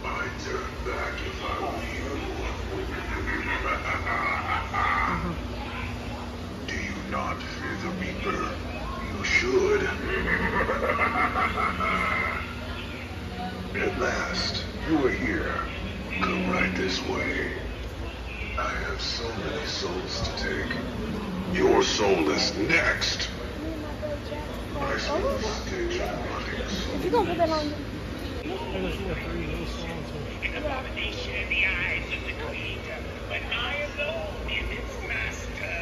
I'd turn back if I were you. Do you not fear the Reaper? You should. At last, you are here. Come right this way. I have so many souls to take. Your soul is next. Nice little stage of running souls. You gonna put that on? An abomination in the eyes of the Creator, but I alone am its master.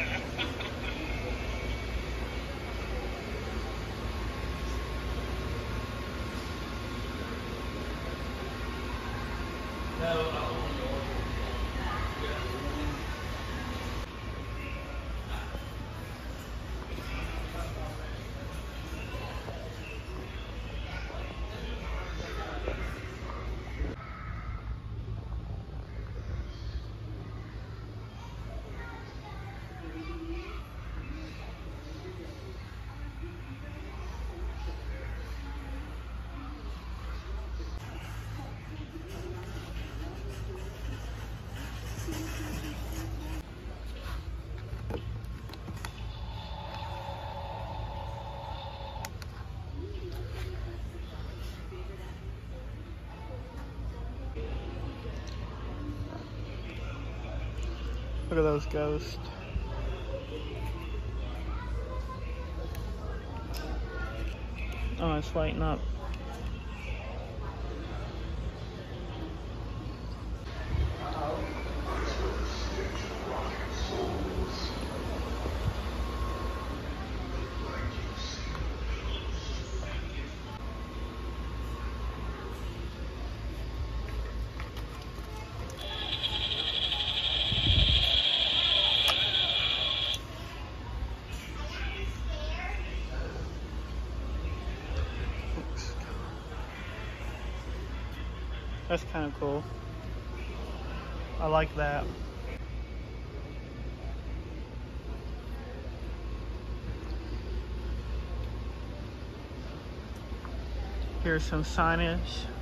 Look at those ghosts. Oh, it's lighting up. That's kind of cool. I like that. Here's some signage.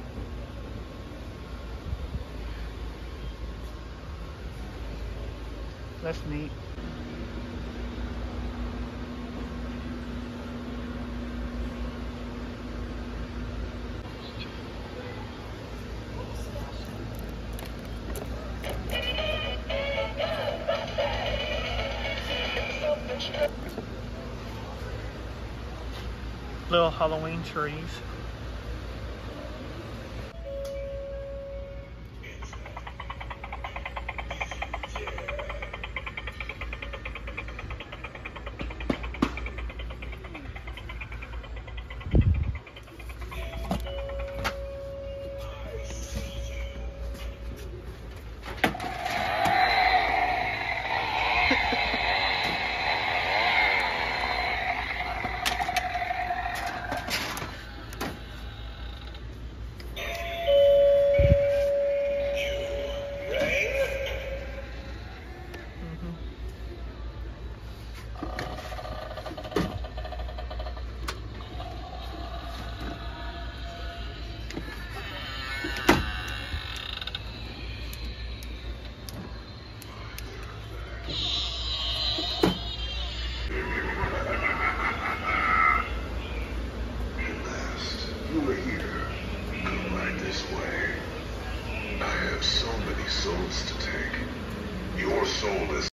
That's neat. Little Halloween trees. Souls to take. Your soul is